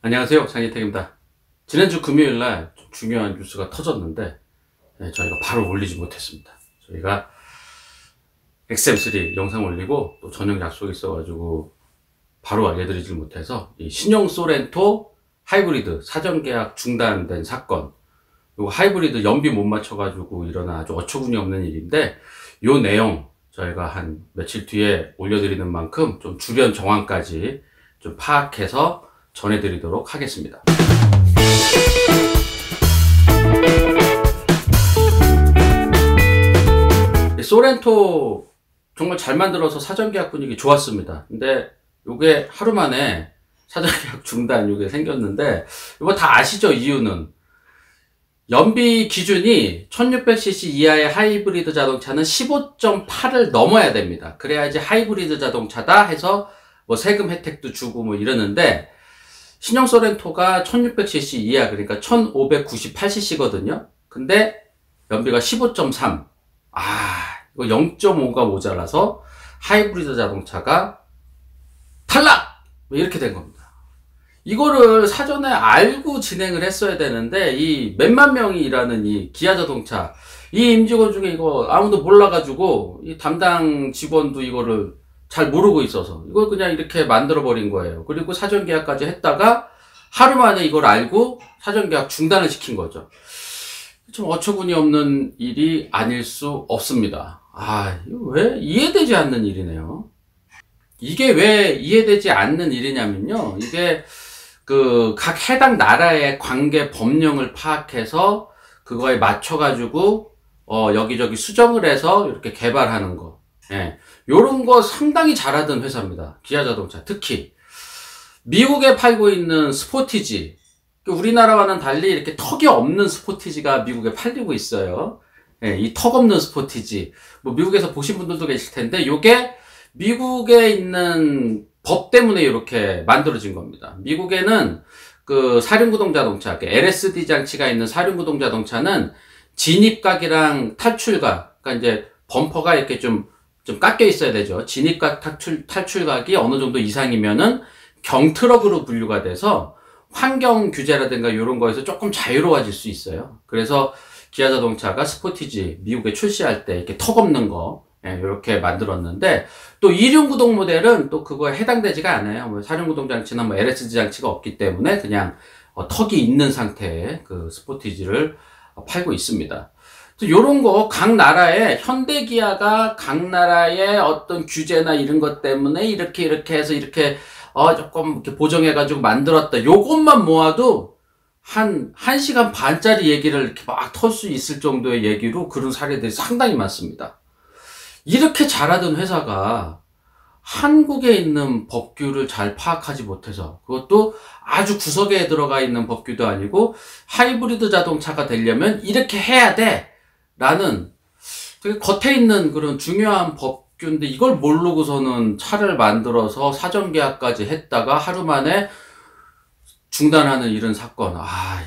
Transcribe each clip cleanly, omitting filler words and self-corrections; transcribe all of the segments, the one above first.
안녕하세요, 장희택입니다. 지난주 금요일날 좀 중요한 뉴스가 터졌는데 저희가 바로 올리지 못했습니다. 저희가 XM3 영상 올리고 또 저녁 약속이 있어가지고 바로 알려드리질 못해서 이 신형 소렌토 하이브리드 사전계약 중단된 사건, 요 하이브리드 연비 못 맞춰가지고 일어난 아주 어처구니 없는 일인데, 요 내용 저희가 한 며칠 뒤에 올려드리는 만큼 좀 주변 정황까지 좀 파악해서 전해드리도록 하겠습니다. 소렌토 정말 잘 만들어서 사전계약 분위기 좋았습니다. 근데 요게 하루 만에 사전계약 중단 요게 생겼는데, 이거 다 아시죠? 이유는 연비 기준이 1600cc 이하의 하이브리드 자동차는 15.8을 넘어야 됩니다. 그래야지 하이브리드 자동차다 해서 뭐 세금 혜택도 주고 뭐 이러는데, 신형 소렌토가 1600cc 이하, 그러니까 1598cc거든요. 근데 연비가 15.3. 이거 0.5가 모자라서 하이브리드 자동차가 탈락! 이렇게 된 겁니다. 이거를 사전에 알고 진행을 했어야 되는데, 이 몇만 명이 일하는 이 기아 자동차, 이 임직원 중에 이거 아무도 몰라가지고, 이 담당 직원도 이거를 잘 모르고 있어서 이걸 그냥 이렇게 만들어버린 거예요. 그리고 사전계약까지 했다가 하루 만에 이걸 알고 사전계약 중단을 시킨 거죠. 좀 어처구니 없는 일이 아닐 수 없습니다. 이거 왜 이해되지 않는 일이네요. 이게 왜 이해되지 않는 일이냐면요, 이게 각 해당 나라의 관계 법령을 파악해서 그거에 맞춰가지고 여기저기 수정을 해서 이렇게 개발하는 거. 요런 거 상당히 잘하던 회사입니다. 기아 자동차. 특히 미국에 팔고 있는 스포티지, 우리나라와는 달리 이렇게 턱이 없는 스포티지가 미국에 팔리고 있어요. 이 턱 없는 스포티지, 뭐 미국에서 보신 분들도 계실 텐데, 요게 미국에 있는 법 때문에 이렇게 만들어진 겁니다. 미국에는 사륜구동 자동차, LSD 장치가 있는 사륜구동 자동차는 진입각이랑 탈출각, 그러니까 이제 범퍼가 이렇게 좀 깎여 있어야 되죠. 진입각 탈출각이 어느 정도 이상이면은 경트럭으로 분류가 돼서 환경 규제라든가 이런 거에서 조금 자유로워질 수 있어요. 그래서 기아 자동차가 스포티지 미국에 출시할 때 이렇게 턱 없는 거 이렇게 만들었는데, 또 이륜구동 모델은 또 그거에 해당되지가 않아요. 뭐 사륜구동 장치나 뭐 LSD 장치가 없기 때문에 그냥 턱이 있는 상태의 스포티지를 팔고 있습니다. 요런 거 각 나라에, 현대 기아가 각 나라의 어떤 규제나 이런 것 때문에 이렇게 해서 이렇게 조금 이렇게 보정해가지고 만들었다, 요것만 모아도 한 1시간 반짜리 얘기를 이렇게 막 털 수 있을 정도의 얘기로 그런 사례들이 상당히 많습니다. 이렇게 잘하던 회사가 한국에 있는 법규를 잘 파악하지 못해서, 그것도 아주 구석에 들어가 있는 법규도 아니고 하이브리드 자동차가 되려면 이렇게 해야 돼 라는 되게 겉에 있는 그런 중요한 법규인데, 이걸 모르고서는 차를 만들어서 사전계약까지 했다가 하루 만에 중단하는 이런 사건.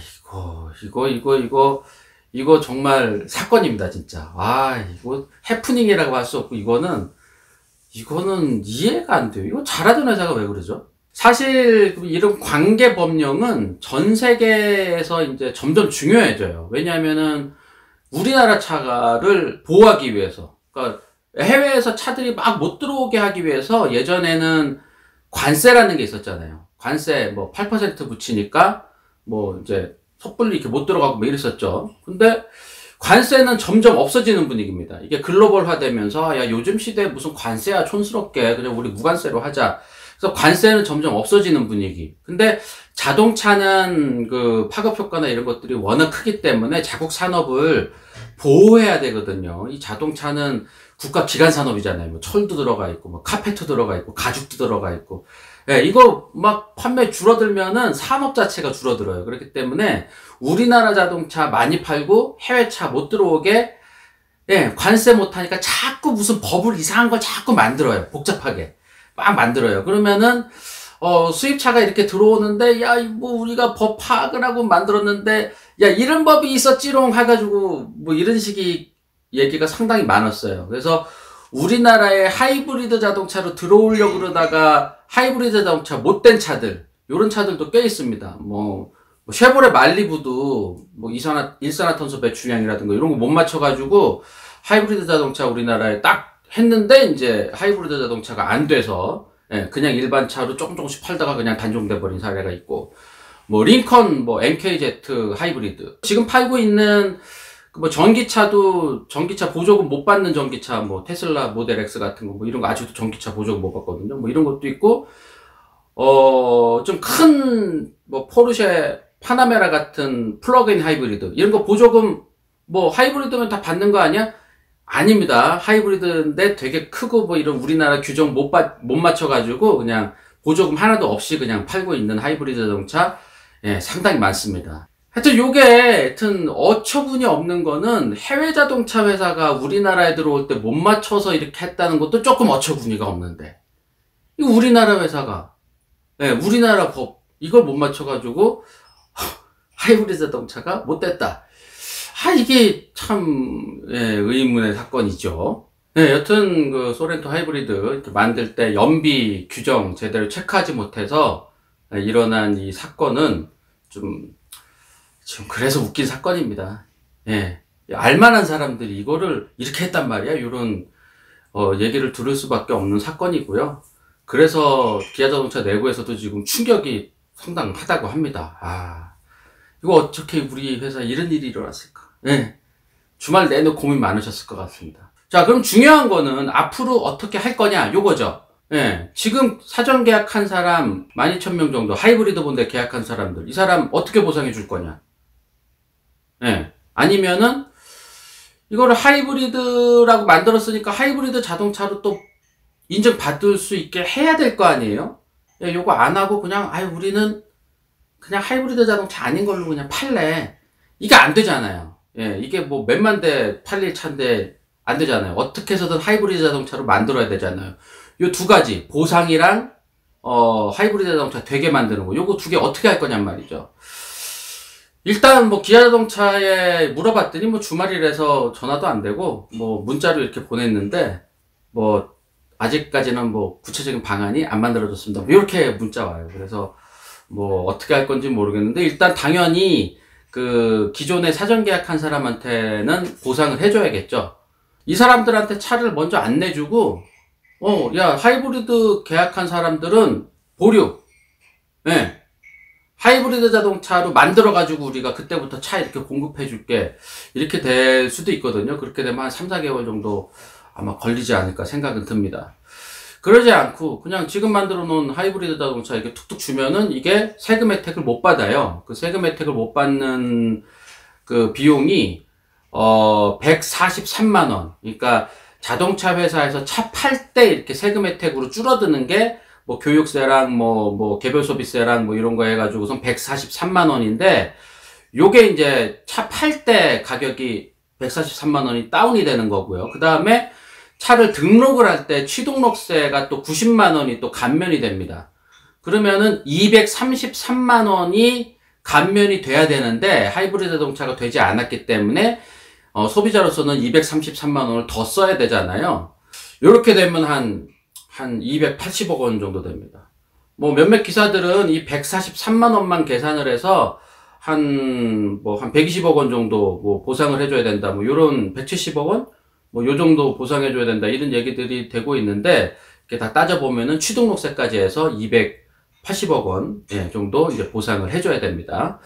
이거 정말 사건입니다, 진짜. 이거 해프닝이라고 할 수 없고, 이거는 이해가 안 돼요. 이거 잘하던 회사가 왜 그러죠? 사실 이런 관계 법령은 전 세계에서 이제 점점 중요해져요. 왜냐하면은 우리나라 차를 보호하기 위해서, 그러니까 해외에서 차들이 막 못 들어오게 하기 위해서 예전에는 관세라는 게 있었잖아요. 관세 뭐 8% 붙이니까 뭐 이제 섣불리 이렇게 못 들어가고 뭐 이랬었죠. 근데 관세는 점점 없어지는 분위기입니다. 이게 글로벌화 되면서, 야, 요즘 시대에 무슨 관세야, 촌스럽게 그냥 우리 무관세로 하자. 그래서 관세는 점점 없어지는 분위기. 근데 자동차는 파급 효과나 이런 것들이 워낙 크기 때문에 자국 산업을 보호해야 되거든요. 이 자동차는 국가 기간 산업이잖아요. 뭐 철도 들어가 있고, 뭐 카페트 들어가 있고, 가죽도 들어가 있고. 이거 막 판매 줄어들면은 산업 자체가 줄어들어요. 그렇기 때문에 우리나라 자동차 많이 팔고 해외 차 못 들어오게 관세 못 하니까 자꾸 무슨 법을 이상한 걸 자꾸 만들어요. 복잡하게 막 만들어요. 그러면은 수입차가 이렇게 들어오는데, 야, 뭐 우리가 법 파악을 하고 만들었는데, 야, 이런 법이 있었지롱 해가지고 뭐 이런 식의 얘기가 상당히 많았어요. 그래서 우리나라에 하이브리드 자동차로 들어오려고 그러다가 하이브리드 자동차 못된 차들, 요런 차들도 꽤 있습니다. 뭐 쉐보레 말리부도 뭐 일산화탄소 배출량이라든가 이런 거 못 맞춰가지고 하이브리드 자동차 우리나라에 딱 했는데 이제 하이브리드 자동차가 안 돼서 예, 그냥 일반 차로 조금씩 팔다가 그냥 단종돼 버린 사례가 있고, 뭐 링컨 뭐 MKZ 하이브리드 지금 팔고 있는 뭐 전기차도 전기차 보조금 못 받는 전기차, 뭐 테슬라 모델 X 같은 거 뭐 이런 거 아직도 전기차 보조금 못 받거든요. 뭐 이런 것도 있고, 좀 큰 뭐 포르쉐 파나메라 같은 플러그인 하이브리드 이런 거 보조금 뭐 하이브리드면 다 받는 거 아니야? 아닙니다. 하이브리드인데 되게 크고 뭐 이런 우리나라 규정 못 맞춰가지고 그냥 보조금 하나도 없이 그냥 팔고 있는 하이브리드 자동차, 예, 상당히 많습니다. 하여튼 요게 하여튼 어처구니 없는 거는 해외 자동차 회사가 우리나라에 들어올 때 못 맞춰서 이렇게 했다는 것도 조금 어처구니가 없는데, 이거 우리나라 회사가, 예, 우리나라 법 이걸 못 맞춰가지고 하이브리드 자동차가 못 됐다. 이게 참, 예, 의문의 사건이죠. 네, 여튼, 소렌토 하이브리드 만들 때 연비 규정 제대로 체크하지 못해서 일어난 이 사건은 지금 그래서 웃긴 사건입니다. 예. 알만한 사람들이 이거를 이렇게 했단 말이야. 이런, 얘기를 들을 수밖에 없는 사건이고요. 그래서 기아 자동차 내부에서도 지금 충격이 상당하다고 합니다. 이거 어떻게 우리 회사에 이런 일이 일어났을까? 예. 주말 내내 고민 많으셨을 것 같습니다. 자, 그럼 중요한 거는 앞으로 어떻게 할 거냐, 요거죠. 예. 지금 사전 계약한 사람 12,000명 정도, 하이브리드 본데 계약한 사람들, 이 사람 어떻게 보상해 줄 거냐? 예. 아니면은, 이거를 하이브리드라고 만들었으니까 하이브리드 자동차로 또 인정받을 수 있게 해야 될 거 아니에요? 예, 요거 안 하고 그냥, 우리는 그냥 하이브리드 자동차 아닌 걸로 그냥 팔래. 이게 안 되잖아요. 예, 이게 뭐 몇만 대 팔릴 차인데 안 되잖아요. 어떻게 해서든 하이브리드 자동차로 만들어야 되잖아요. 요 두 가지, 보상이랑, 하이브리드 자동차 되게 만드는 거. 요거 두 개 어떻게 할 거냔 말이죠. 일단 뭐 기아 자동차에 물어봤더니 뭐 주말이라서 전화도 안 되고, 뭐 문자로 이렇게 보냈는데, 뭐 아직까지는 뭐 구체적인 방안이 안 만들어졌습니다. 뭐 이렇게 문자 와요. 그래서 뭐 어떻게 할 건지 모르겠는데, 일단 당연히 기존에 사전 계약한 사람한테는 보상을 해줘야겠죠. 이 사람들한테 차를 먼저 안 내주고, 야, 하이브리드 계약한 사람들은 보류, 예, 하이브리드 자동차로 만들어가지고 우리가 그때부터 차 이렇게 공급해줄게. 이렇게 될 수도 있거든요. 그렇게 되면 한 3, 4개월 정도 아마 걸리지 않을까 생각은 듭니다. 그러지 않고 그냥 지금 만들어 놓은 하이브리드 자동차 이렇게 툭툭 주면은 이게 세금 혜택을 못 받아요. 그 세금 혜택을 못 받는 그 비용이 143만 원. 그러니까 자동차 회사에서 차 팔 때 이렇게 세금 혜택으로 줄어드는 게 뭐 교육세랑 뭐 개별 소비세랑 뭐 이런 거 해가지고선 143만 원인데, 요게 이제 차 팔 때 가격이 143만 원이 다운이 되는 거고요. 그 다음에 차를 등록을 할 때 취등록세가 또 90만 원이 또 감면이 됩니다. 그러면은 233만 원이 감면이 돼야 되는데 하이브리드 자동차가 되지 않았기 때문에 소비자로서는 233만 원을 더 써야 되잖아요. 이렇게 되면 한 280억 원 정도 됩니다. 뭐 몇몇 기사들은 이 143만 원만 계산을 해서 한 120억 원 정도 뭐 보상을 해줘야 된다. 뭐 요런 170억 원? 뭐 요 정도 보상해줘야 된다. 이런 얘기들이 되고 있는데, 이렇게 다 따져보면은 취등록세까지 해서 280억 원, 예, 정도 이제 보상을 해줘야 됩니다.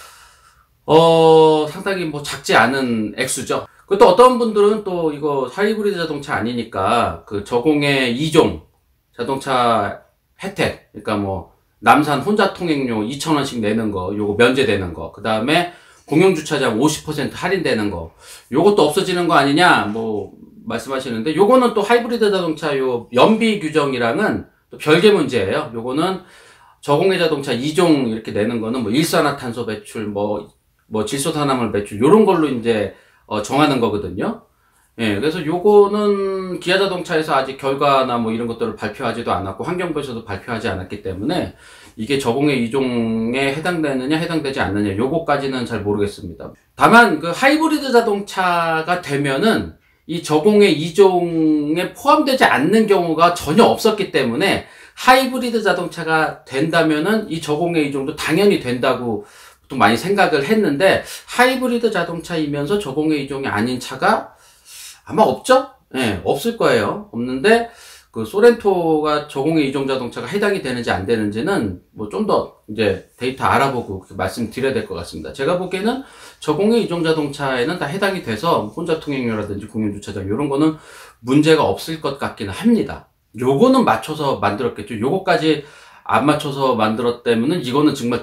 상당히 뭐 작지 않은 액수죠. 그것도 어떤 분들은 또 이거 하이브리드 자동차 아니니까 저공해 2종 자동차 혜택, 그러니까 뭐 남산 혼자 통행료 2,000원씩 내는 거, 요거 면제되는 거, 그 다음에 공영주차장 50% 할인되는 거, 요것도 없어지는 거 아니냐 뭐 말씀하시는데, 요거는 또 하이브리드 자동차 요 연비 규정이랑은 또 별개 문제예요. 요거는 저공해 자동차 2종 이렇게 내는 거는 뭐 일산화탄소 배출, 뭐 질소탄화물 배출, 요런 걸로 이제 정하는 거거든요. 예, 그래서 요거는 기아 자동차에서 아직 결과나 뭐 이런 것들을 발표하지도 않았고 환경부에서도 발표하지 않았기 때문에 이게 저공해 2종에 해당되느냐 해당되지 않느냐 요거까지는 잘 모르겠습니다. 다만 하이브리드 자동차가 되면은 이 저공해 2종에 포함되지 않는 경우가 전혀 없었기 때문에 하이브리드 자동차가 된다면은 이 저공해 이종도 당연히 된다고 또 많이 생각을 했는데, 하이브리드 자동차이면서 저공해 이종이 아닌 차가 아마 없죠? 예, 없을 거예요. 없는데, 그 소렌토가 저공해 이종 자동차가 해당이 되는지 안 되는지는 뭐 좀 더 이제 데이터 알아보고 말씀드려야 될 것 같습니다. 제가 보기에는 저공해 이종 자동차에는 다 해당이 돼서 혼자 통행료라든지 공용주차장 이런 거는 문제가 없을 것 같기는 합니다. 요거는 맞춰서 만들었겠죠. 요거까지 안 맞춰서 만들었다면은 이거는 정말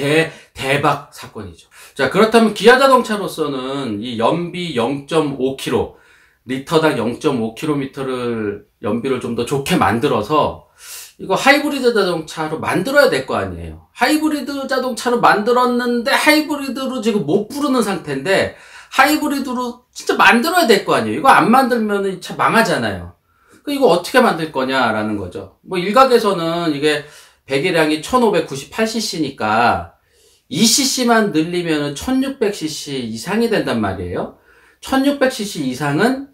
대박 사건이죠. 자, 그렇다면 기아 자동차로서는 이 연비 0.5km, 리터당 0.5km를 연비를 좀 더 좋게 만들어서 이거 하이브리드 자동차로 만들어야 될 거 아니에요. 하이브리드 자동차로 만들었는데 하이브리드로 지금 못 부르는 상태인데 하이브리드로 진짜 만들어야 될 거 아니에요. 이거 안 만들면 이 차 망하잖아요. 이거 어떻게 만들 거냐라는 거죠. 뭐 일각에서는 이게 배기량이 1598cc니까 2cc만 늘리면 1600cc 이상이 된단 말이에요. 1600cc 이상은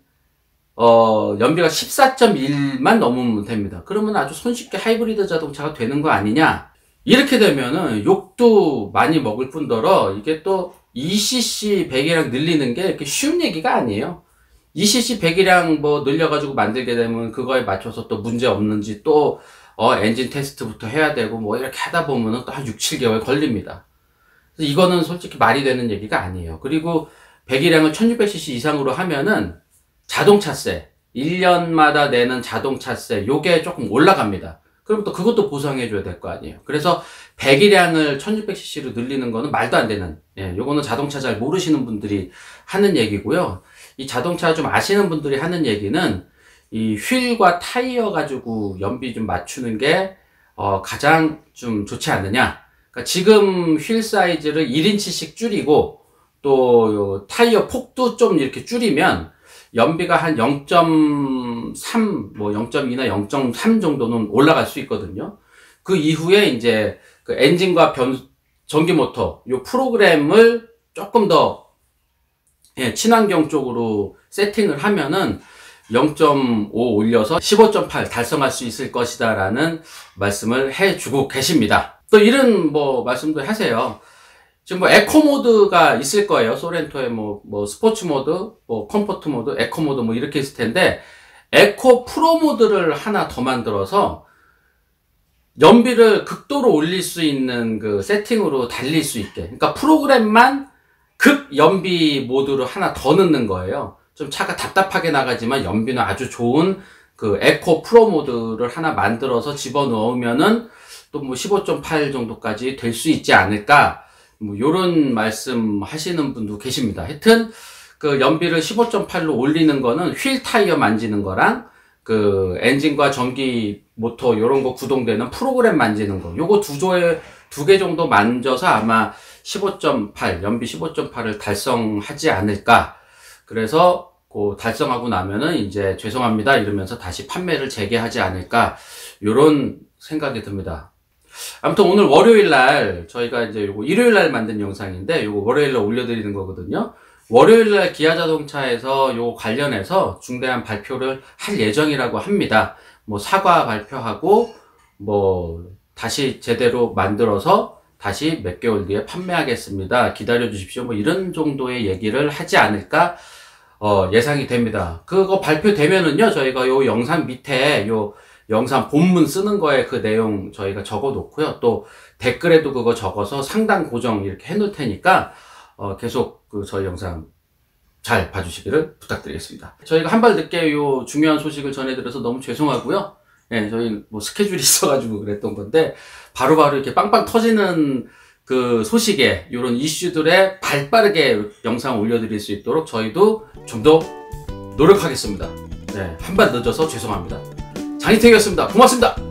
연비가 14.1만 넘으면 됩니다. 그러면 아주 손쉽게 하이브리드 자동차가 되는 거 아니냐? 이렇게 되면은 욕도 많이 먹을 뿐더러 이게 또 2cc 배기량 늘리는 게 이렇게 쉬운 얘기가 아니에요. 2cc 배기량 뭐 늘려가지고 만들게 되면 그거에 맞춰서 또 문제 없는지 또 엔진 테스트부터 해야 되고 뭐 이렇게 하다 보면은 또 한 6, 7개월 걸립니다. 그래서 이거는 솔직히 말이 되는 얘기가 아니에요. 그리고 배기량을 1600cc 이상으로 하면은 자동차세, 1년마다 내는 자동차세 요게 조금 올라갑니다. 그럼 또 그것도 보상해 줘야 될 거 아니에요. 그래서 배기량을 1600cc로 늘리는 거는 말도 안 되는, 요거는 자동차 잘 모르시는 분들이 하는 얘기고요. 이 자동차 좀 아시는 분들이 하는 얘기는 이 휠과 타이어 가지고 연비 좀 맞추는 게 가장 좀 좋지 않느냐. 그러니까 지금 휠 사이즈를 1인치씩 줄이고 또 요 타이어 폭도 좀 이렇게 줄이면 연비가 한 0.3, 뭐 0.2나 0.3 정도는 올라갈 수 있거든요. 그 이후에 이제 그 엔진과 전기 모터 요 프로그램을 조금 더 친환경 쪽으로 세팅을 하면은 0.5 올려서 15.8 달성할 수 있을 것이다 라는 말씀을 해주고 계십니다. 또 이런 뭐 말씀도 하세요. 지금 뭐 에코 모드가 있을 거예요. 소렌토에 뭐 스포츠 모드, 뭐 컴포트 모드, 에코 모드 뭐 이렇게 있을 텐데, 에코 프로 모드를 하나 더 만들어서 연비를 극도로 올릴 수 있는 그 세팅으로 달릴 수 있게. 그러니까 프로그램만 극 연비 모드로 하나 더 넣는 거예요. 좀 차가 답답하게 나가지만 연비는 아주 좋은 그 에코 프로 모드를 하나 만들어서 집어넣으면은 또 뭐 15.8 정도까지 될 수 있지 않을까. 뭐 요런 말씀 하시는 분도 계십니다. 하여튼 그 연비를 15.8로 올리는 거는 휠 타이어 만지는 거랑 그 엔진과 전기 모터 요런 거 구동되는 프로그램 만지는 거, 요거 두 개 정도 만져서 아마 15.8 연비 15.8을 달성하지 않을까. 그래서 그 달성하고 나면은 이제 죄송합니다 이러면서 다시 판매를 재개하지 않을까, 요런 생각이 듭니다. 아무튼 오늘 월요일날 저희가 이제 요거 일요일날 만든 영상인데 요거 월요일날 올려드리는 거거든요. 월요일날 기아자동차에서 요거 관련해서 중대한 발표를 할 예정이라고 합니다. 뭐 사과 발표하고 뭐 다시 제대로 만들어서 다시 몇 개월 뒤에 판매하겠습니다. 기다려 주십시오. 뭐 이런 정도의 얘기를 하지 않을까 예상이 됩니다. 그거 발표되면은요 저희가 요 영상 밑에 요 영상 본문 쓰는 거에 그 내용 저희가 적어 놓고요. 또 댓글에도 그거 적어서 상단 고정 이렇게 해 놓을 테니까 계속 그 저희 영상 잘 봐주시기를 부탁드리겠습니다. 저희가 한 발 늦게 요 중요한 소식을 전해드려서 너무 죄송하고요. 저희 뭐 스케줄이 있어가지고 그랬던 건데 바로바로 이렇게 빵빵 터지는 그 소식에 요런 이슈들에 발빠르게 영상 올려드릴 수 있도록 저희도 좀 더 노력하겠습니다. 한 발 늦어서 죄송합니다. 장희택이었습니다. 고맙습니다.